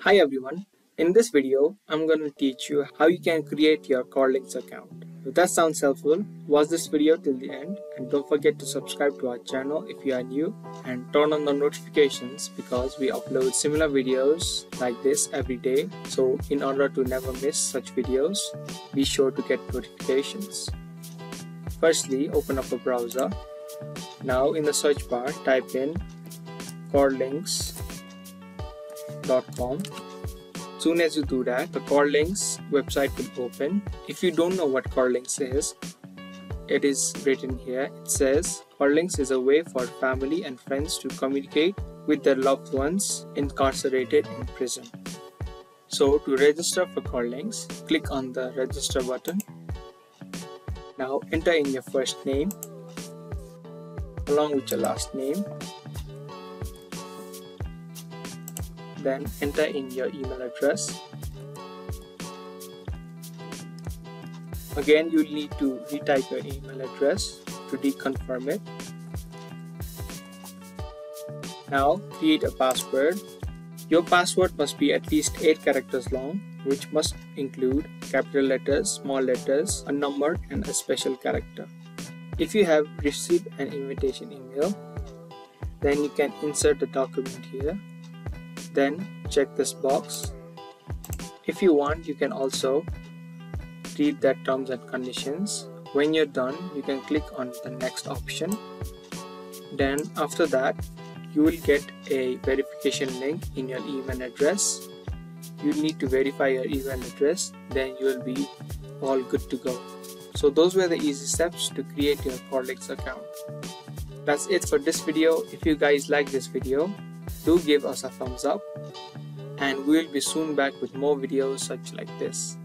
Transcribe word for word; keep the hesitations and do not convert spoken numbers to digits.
Hi everyone, in this video I'm going to teach you how you can create your CorrLinks account. If that sounds helpful, watch this video till the end and don't forget to subscribe to our channel if you are new and turn on the notifications because we upload similar videos like this every day. So in order to never miss such videos, be sure to get notifications. Firstly, open up a browser. Now in the search bar type in CorrLinks dot com. Soon as you do that, the CorrLinks website will open. If you don't know what CorrLinks is, it is written here. It says CorrLinks is a way for family and friends to communicate with their loved ones incarcerated in prison. So to register for CorrLinks, click on the register button. Now enter in your first name along with your last name. Then enter in your email address. Again, you'll need to retype your email address to deconfirm it. Now create a password. Your password must be at least eight characters long, which must include capital letters, small letters, a number, and a special character. If you have received an invitation email, then you can insert the document here. Then check this box. If you want, you can also read that terms and conditions. When you're done, you can click on the next option. Then after that, you will get a verification link in your email address. You need to verify your email address, then you will be all good to go. So those were the easy steps to create your CorrLinks account. That's it for this video. If you guys like this video, do give us a thumbs up, and we will be soon back with more videos such like this.